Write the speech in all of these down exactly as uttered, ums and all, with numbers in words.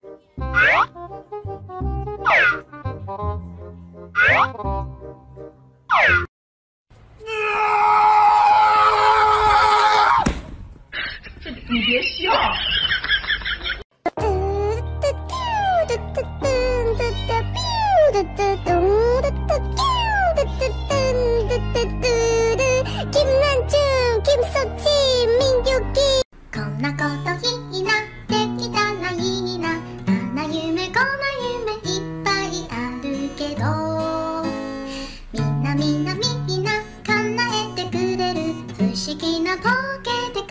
你别笑。 こんなことになってきたらいいな。あんな夢こんな夢いっぱいあるけど、みんなみんなみんな叶えてくれる不思議なポケで。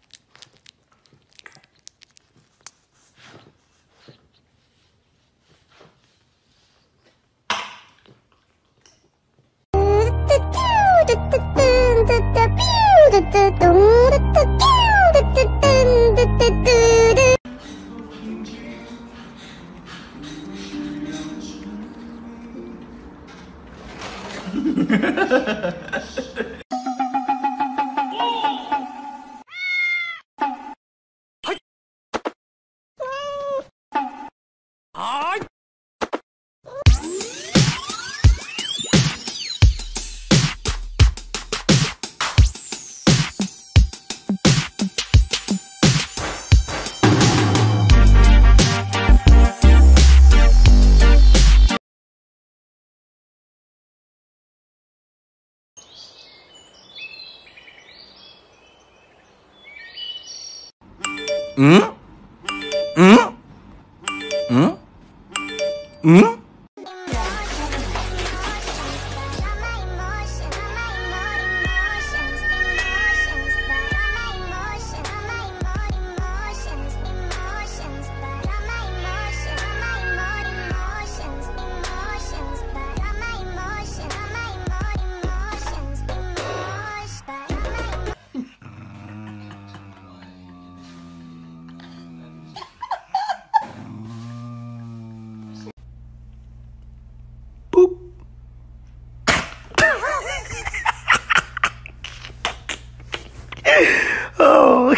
嗯嗯嗯嗯。Oh.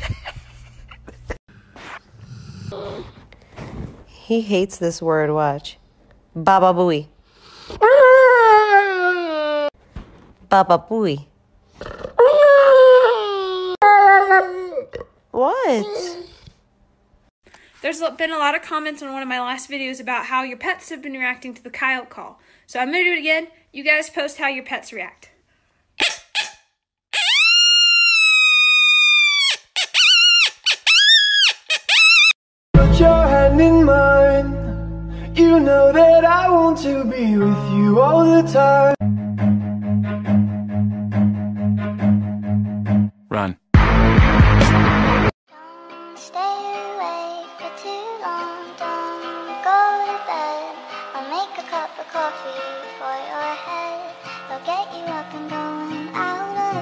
He hates this word, watch. Baba booey. Baba booey. What? There's been a lot of comments on one of my last videos about how your pets have been reacting to the coyote call. So I'm going to do it again. You guys post how your pets react. Put your hand in mine. You know that I want to be with you all the time. Run. Don't stay awake for too long. Don't go to bed. I'll make a cup of coffee for your head. I'll get you up and going out of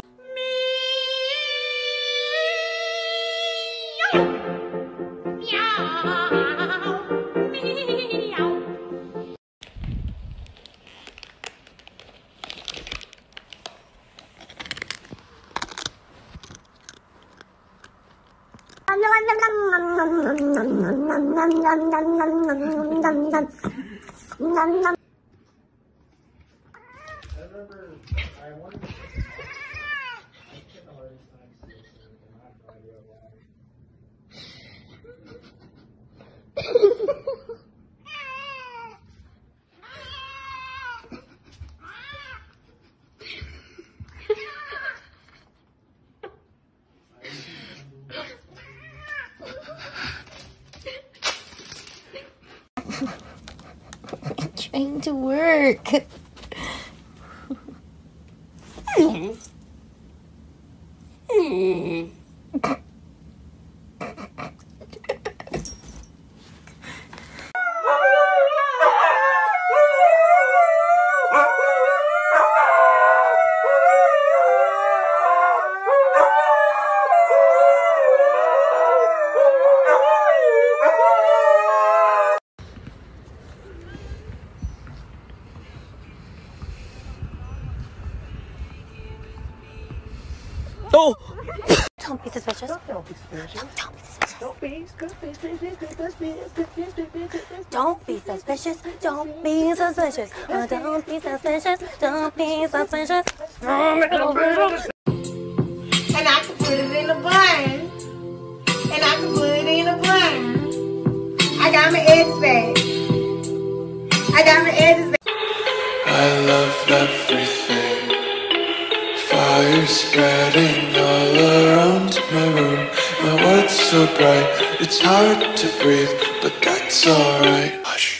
Trying to work. Oh! Don't be suspicious. Don't be suspicious. Don't be suspicious. Don't be suspicious. Don't be suspicious. Don't be suspicious. Oh, don't be suspicious. Don't be suspicious. And I can put it in a bun. And I can put it in a bun. I got my eggs back. I got my eggs back. I love everything. Fire spreading all around my room. My world's so bright, it's hard to breathe, but that's alright. Hush.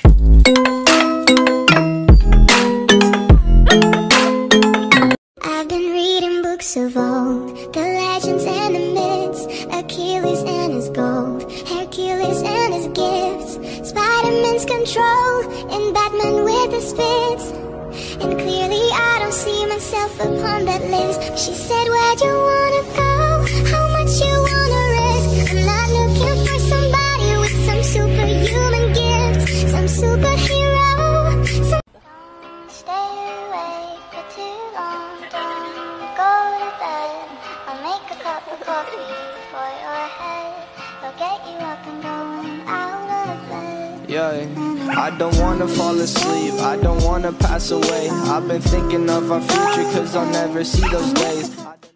I've been reading books of old, the legends and the myths, Achilles and his gold, Hercules and his gifts, Spider-Man's control, and Batman with his spits. And clearly I don't see myself upon that list. She said, where'd you wanna go? How much you wanna risk? I'm not looking for somebody with some superhuman gifts, some superhero. Some don't stay awake for too long. Don't go to bed. I'll make a cup of coffee for your head. I'll get you up and going out of bed. Yeah. I don't wanna fall asleep, I don't wanna pass away. I've been thinking of our future cause I'll never see those days.